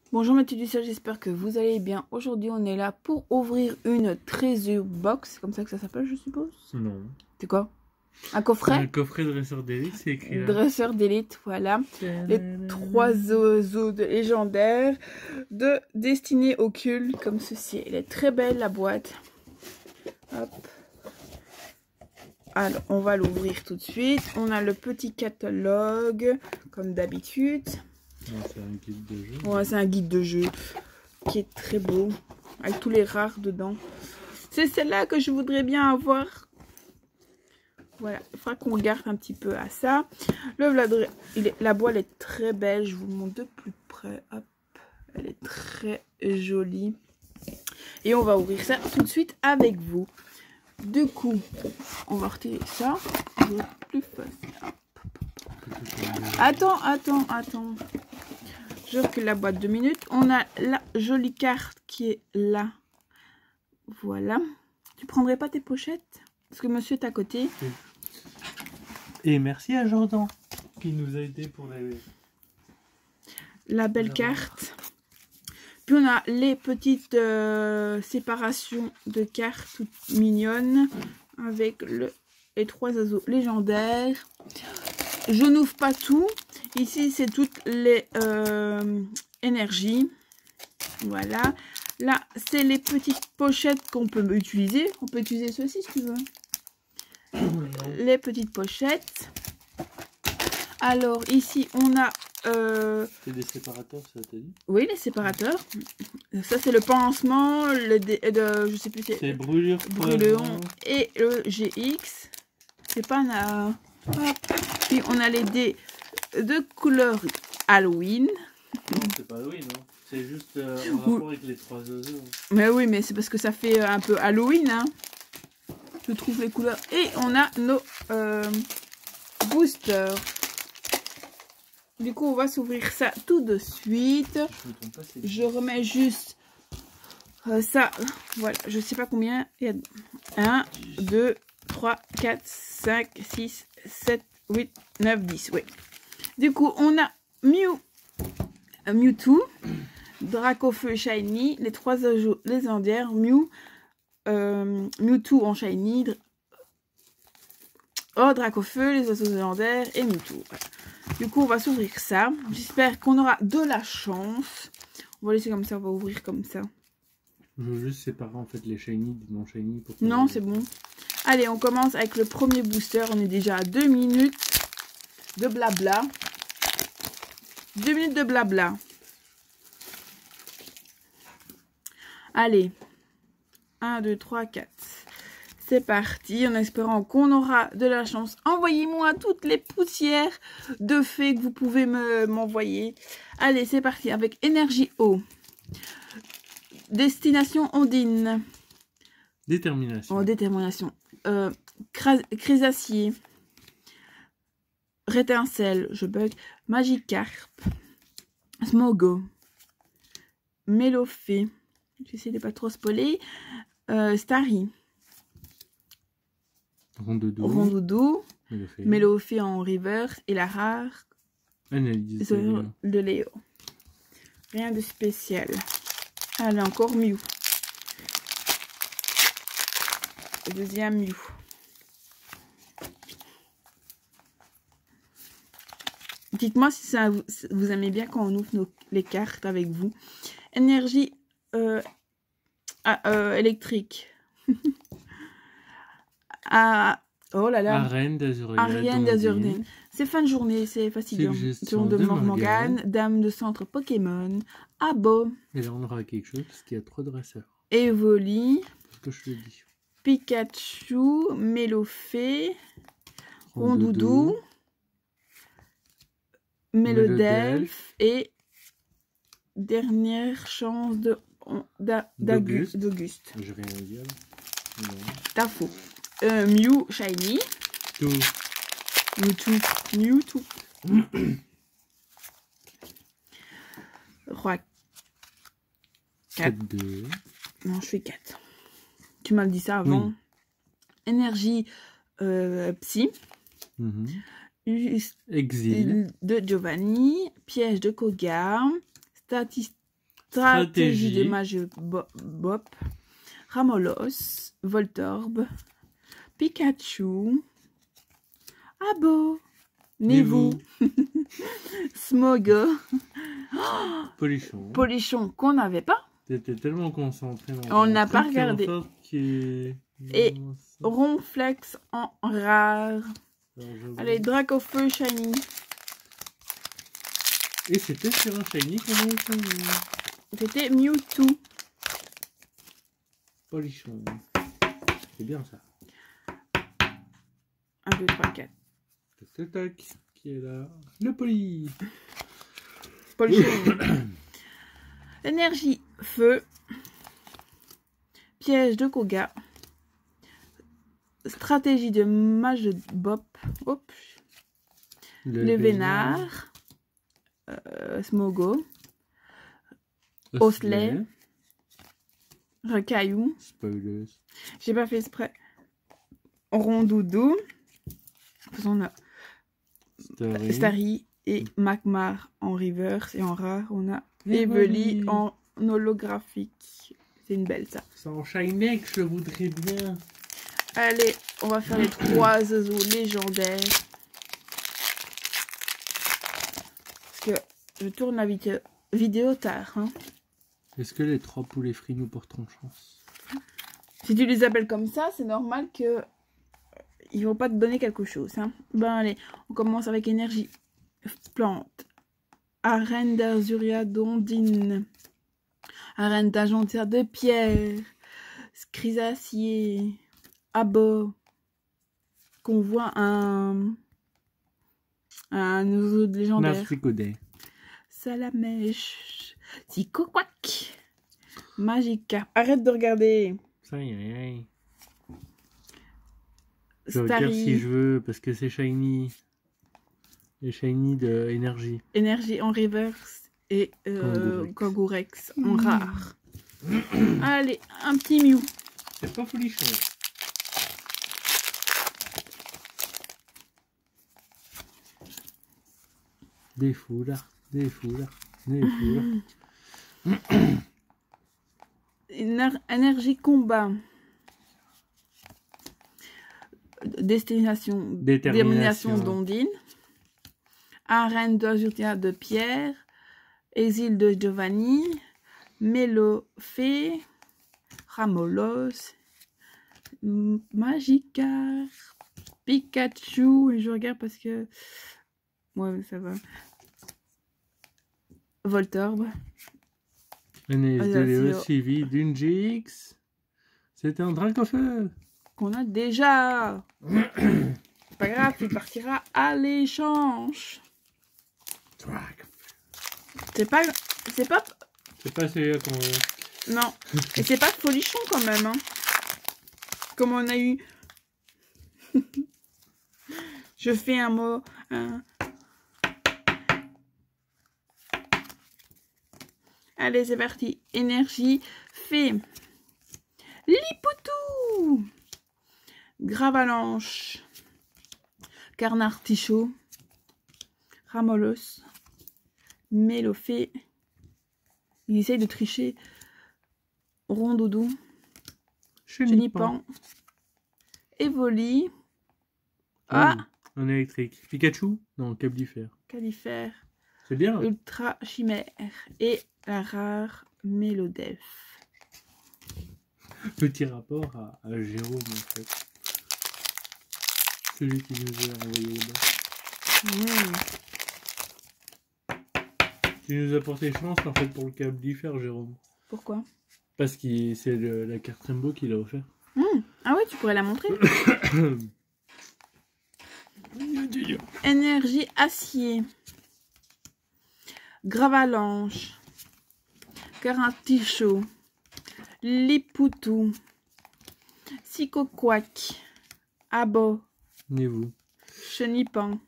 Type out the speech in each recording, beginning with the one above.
Bonjour Mathieu Dussel, j'espère que vous allez bien. Aujourd'hui, on est là pour ouvrir une treasure box. C'est comme ça que ça s'appelle, je suppose? Non. C'est quoi? Un coffret? Un coffret dresseur d'élite, c'est écrit là. Dresseur d'élite, voilà. Les 3 oiseaux légendaires de destinée au culte, comme ceci. Elle est très belle, la boîte. Hop. Alors, on va l'ouvrir tout de suite. On a le petit catalogue, comme d'habitude. C'est un guide de jeu. Ouais, c'est un guide de jeu qui est très beau, avec tous les rares dedans. C'est celle-là que je voudrais bien avoir. Voilà, il faudra qu'on regarde un petit peu à ça. La boîte est très belle, je vous montre de plus près. Hop, elle est très jolie. Et on va ouvrir ça tout de suite avec vous. Du coup, on va retirer ça. Plus facile. Attends. Je recule la boîte 2 minutes. On a la jolie carte qui est là. Voilà. Tu prendrais pas tes pochettes? Parce que monsieur est à côté. Et merci à Jordan qui nous a aidé pour la belle carte. Puis on a les petites séparations de cartes toutes mignonnes avec les 3 oiseaux légendaires. Je n'ouvre pas tout. Ici, c'est toutes les énergies. Voilà. Là, c'est les petites pochettes qu'on peut utiliser. On peut utiliser ceci si tu veux. Les petites pochettes. Alors, ici, on a... C'est des séparateurs, ça t'a dit? Oui, les séparateurs. Ça, c'est le pansement, je sais plus. C'est brûlure et le GX. C'est pas un... Puis, on a les dés de couleur Halloween. Non, c'est pas Halloween, non. C'est juste en rapport avec les 3 oiseaux. Mais oui, mais c'est parce que ça fait un peu Halloween, hein. Je trouve les couleurs. Et on a nos boosters. Du coup, on va s'ouvrir ça tout de suite. Je remets juste ça. Voilà, je sais pas combien. Il y a 1, 2, 3, 4, 5, 6, 7, 8, 9, 10. Oui. Du coup, on a Mewtwo, Dracofeu Shiny, les 3 oiseaux légendaires, Mewtwo en Shiny, Dracofeu, les oiseaux légendaires et Mewtwo. Voilà. Du coup, on va s'ouvrir ça. J'espère qu'on aura de la chance. On va laisser comme ça, on va ouvrir comme ça. Je veux juste séparer en fait les shiny du non shiny. Non, c'est bon. Allez, on commence avec le premier booster. On est déjà à 2 minutes de blabla. 2 minutes de blabla. Allez. 1, 2, 3, 4. C'est parti, en espérant qu'on aura de la chance. Envoyez-moi toutes les poussières de fées que vous pouvez m'envoyer. Allez, c'est parti avec énergie eau. Destination Ondine. Détermination. Oh, détermination. Chrysacier. Rétincelle, je bug. Magikarp. Smogo. Mélofée. J'essaie de pas trop spoiler. Starry. Rondoudou, Mélofée en reverse et la rare Analyse de Léo. Rien de spécial. Allez, encore Mew. Le deuxième Mew. Dites-moi si ça vous aimez bien quand on ouvre les cartes avec vous. Énergie électrique. Oh là là. Ariane d'Azurden. C'est fin de journée, c'est fatigant. Suggestion de Morgane, dame de centre Pokémon, Abo. Et là on aura quelque chose parce qu'il y a 3 dresseurs. Evoli. Ce que je te dis. Pikachu, Mélofée, Rondoudou, Mélodelphe et dernière chance d'Auguste. J'ai rien à dire. T'as faux. Mew Shiny. Mewtwo. Roi 4. 2. Non, je fais 4. Tu m'as dit ça avant. Oui. Énergie Psy. Exil de Giovanni. Piège de Koga. Stratégie de Mage Bop, Ramolos, Voltorb, Pikachu, Abo, Nevou, Smogo, Polichon. Polichon qu'on n'avait pas. T'étais tellement concentré. On n'a pas regardé. Et Non, Ronflex en rare. Allez, Dracofeu Shiny. Et c'était sur un shiny qu'on a eu. C'était Mewtwo. Polichon. C'est bien ça. 1, 2, 3, 4. Tac, tac, tac. Qui est là? Le poli. Polichon. Énergie feu. Piège de Koga. Stratégie de Mage Bop. Hop. Le Vénard. Smogo. Osley. Recaillou. Spoilers. J'ai pas fait exprès. Rondoudou. On a Starry et Magmar en reverse. Et en rare, on a Evely en holographique. C'est une belle ça. C'est en shiny que je voudrais bien. Allez, on va faire les 3 oiseaux légendaires. Parce que je tourne la vidéo tard. Hein. Est-ce que les 3 poulets frits nous porteront chance? Si tu les appelles comme ça, c'est normal que ils vont pas te donner quelque chose. Hein. Ben allez, on commence avec énergie plante. Arène d'Azuria d'Ondine. Arène d'Agentia de Pierre. Scrisacier. Abo. Qu'on voit un oiseau légendaire. Narcicodé. Salamèche. Psychoquac. Magikarp. Arrête de regarder. Ça y est. Je regarde si je veux parce que c'est shiny. Les shiny de énergie. Énergie en reverse et Kangourex en rare. Allez, un petit Mew. C'est pas folichon. Des foulards, des foulards, des foulards. Énergie combat. Détermination d'Ondine. Arène d'Azuria de Pierre. Exil de Giovanni. Mélofée. Ramolos. Magikarp. Pikachu. Et je regarde parce que... Ouais, ça va. Voltorb. Un SDLE suivi d'une GX. C'était un Dracofeu. Qu'on a déjà. Pas grave, tu partiras à l'échange. C'est pas celui-là qu'on veut. Non. Et c'est pas folichon quand même. Hein. Comme on a eu. Je fais un mot. Allez, c'est parti. Énergie fait. Lipoutou. Gravalanche. Carnartichaud. Ramolos. Mélofée. Il essaye de tricher. Rondoudou. Chenipan. Evoli. Ah, un électrique. Pikachu? Non, Cablifère. Califère. C'est bien. Ultra chimère. Et la rare Mélodef. Petit rapport à Jérôme en fait. Celui qui nous a envoyé là-bas. Qui nous a porté chance en fait pour le Cablifère, Jérôme. Pourquoi? Parce que c'est la carte Rainbow qu'il a offert. Ah ouais, tu pourrais la montrer. Énergie acier. Gravalanche. Carnartichaud. Lipoutou. Psychoquac. Abo. Nevou. Chenipan.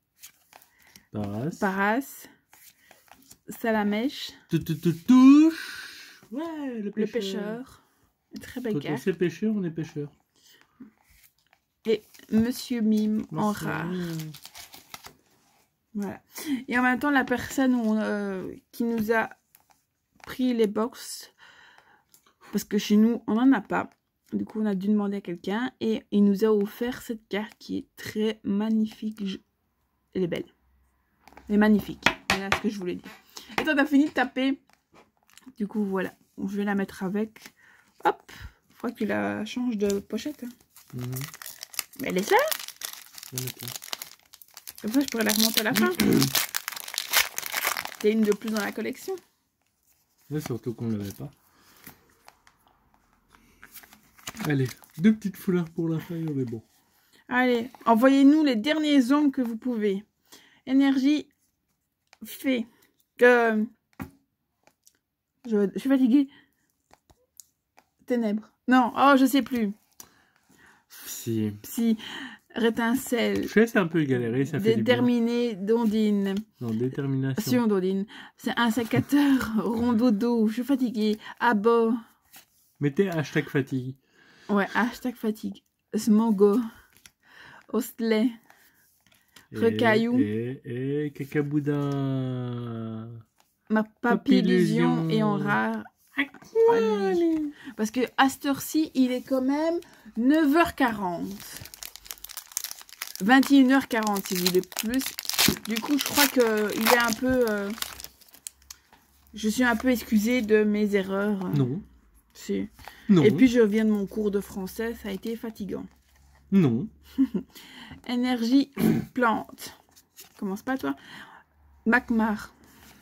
Paras. Salamèche. Touche. Ouais, le pêcheur. Très belle carte. Quand c'est pêcheur, on est pêcheur. Et Monsieur Mime en rare. Voilà. Et en même temps, la personne qui nous a pris les box parce que chez nous, on n'en a pas. Du coup, on a dû demander à quelqu'un et il nous a offert cette carte qui est très magnifique. Elle est belle. Elle est magnifique. Voilà ce que je voulais dire. Et toi, tu as fini de taper. Du coup, voilà. Je vais la mettre avec. Hop. Il faudra que tu la changes de pochette. Hein. Mais laisse-la. Comme ça, je pourrais la remonter à la fin. C'est une de plus dans la collection. Ouais, surtout qu'on ne l'avait pas. Allez, 2 petites foulards pour la fin, on est bon. Allez, envoyez-nous les derniers ongles que vous pouvez. Énergie fait que... Je suis fatiguée. Ténèbres. Non, oh, je sais plus. Si. Psy. Rétincelle. Je sais, c'est un peu galéré, ça fait Déterminé, Dondine. Non, détermination. Dondine. C'est un sécateur, rondodo. Je suis fatiguée. Abo. Mettez hashtag fatigue. Ouais, hashtag fatigue. Smogo. Ostley. Recaillou. Et cacaboudin. Ma papillusion et en rare. Parce que à cette heure-ci, il est quand même 9h40. 21h40 si vous voulez plus. Du coup, je crois que il est un peu... je suis un peu excusée de mes erreurs. Non. Si. Non. Et puis, je reviens de mon cours de français. Ça a été fatigant. Non. Énergie plante. Commence pas, toi. Macmar.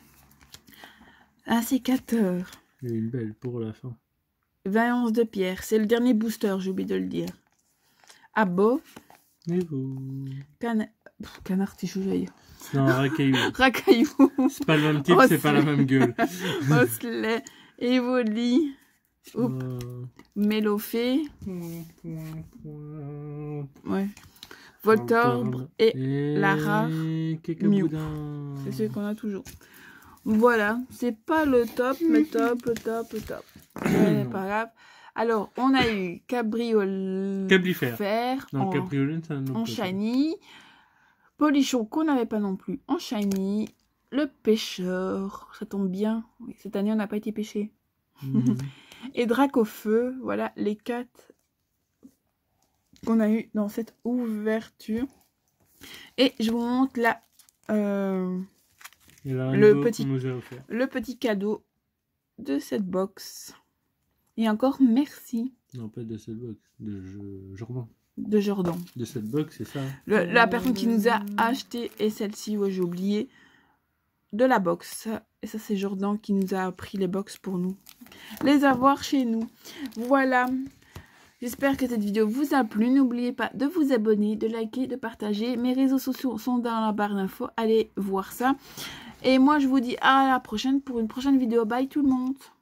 Un sécateur. Il y a une belle pour la fin. 20 de pierre. C'est le dernier booster, j'ai oublié de le dire. Abo. Et vous? Canard tichou, j'allais dire. Non, racaillou. Racaillou. C'est pas le même type, c'est pas la même gueule. Oslet. Evoli. Mélofée. Ouais. Voltorbe et Lara. Mew. C'est celui qu'on a toujours. Voilà. C'est pas le top, mais top. C'est pas grave. Alors, on a eu Cabrifère non, Cabriolet, ça en shiny. Polichon qu'on n'avait pas non plus en shiny. Le pêcheur, ça tombe bien. Oui, cette année, on n'a pas été pêché. Et Dracofeu, voilà les 4 qu'on a eu dans cette ouverture. Et je vous montre là le petit cadeau de cette box. Et encore merci. Non, pas de cette box, de Jordan. De Jordan. De cette box, c'est ça. La personne qui nous a acheté est celle-ci, ouais, j'ai oublié, de la box. Et ça, c'est Jordan qui nous a pris les box pour nous. Les avoir chez nous. Voilà. J'espère que cette vidéo vous a plu. N'oubliez pas de vous abonner, de liker, de partager. Mes réseaux sociaux sont dans la barre d'infos. Allez voir ça. Et moi, je vous dis à la prochaine pour une prochaine vidéo. Bye tout le monde.